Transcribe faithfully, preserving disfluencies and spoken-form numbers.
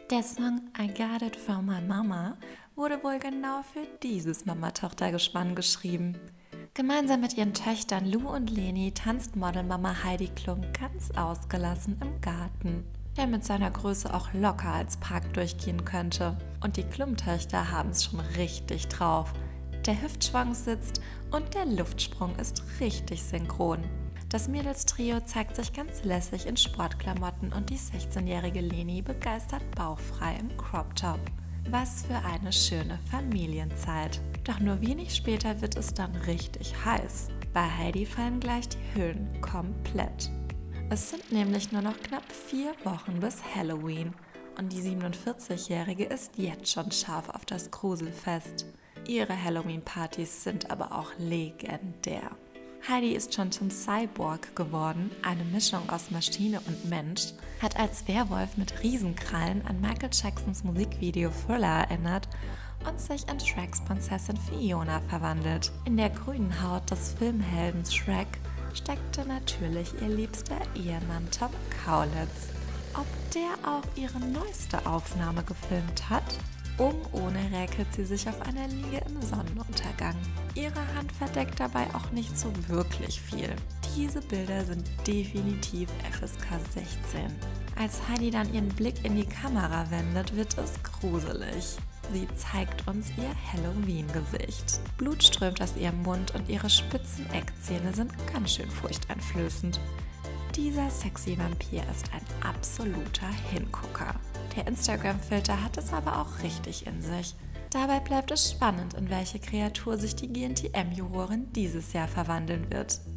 Der Song I Got It From My Mama wurde wohl genau für dieses Mama-Tochter-Gespann geschrieben. Gemeinsam mit ihren Töchtern Lou und Leni tanzt Modelmama Heidi Klum ganz ausgelassen im Garten, der mit seiner Größe auch locker als Park durchgehen könnte. Und die Klum-Töchter haben es schon richtig drauf. Der Hüftschwung sitzt und der Luftsprung ist richtig synchron. Das Mädelstrio zeigt sich ganz lässig in Sportklamotten und die sechzehnjährige Leni begeistert bauchfrei im Crop-Top. Was für eine schöne Familienzeit. Doch nur wenig später wird es dann richtig heiß. Bei Heidi fallen gleich die Hüllen komplett. Es sind nämlich nur noch knapp vier Wochen bis Halloween und die siebenundvierzigjährige ist jetzt schon scharf auf das Gruselfest. Ihre Halloween-Partys sind aber auch legendär. Heidi ist schon zum Cyborg geworden, eine Mischung aus Maschine und Mensch, hat als Werwolf mit Riesenkrallen an Michael Jacksons Musikvideo Thriller erinnert und sich in Shreks Prinzessin Fiona verwandelt. In der grünen Haut des Filmhelden Shrek steckte natürlich ihr liebster Ehemann Tom Kaulitz. Ob der auch ihre neueste Aufnahme gefilmt hat? Um ohne räkelt sie sich auf einer Liege im Sonnenuntergang. Ihre Hand verdeckt dabei auch nicht so wirklich viel. Diese Bilder sind definitiv F S K sechzehn. Als Heidi dann ihren Blick in die Kamera wendet, wird es gruselig. Sie zeigt uns ihr Halloween-Gesicht. Blut strömt aus ihrem Mund und ihre spitzen Eckzähne sind ganz schön furchteinflößend. Dieser sexy Vampir ist ein absoluter Hingucker. Der Instagram-Filter hat es aber auch richtig in sich. Dabei bleibt es spannend, in welche Kreatur sich die G N T M-Jurorin dieses Jahr verwandeln wird.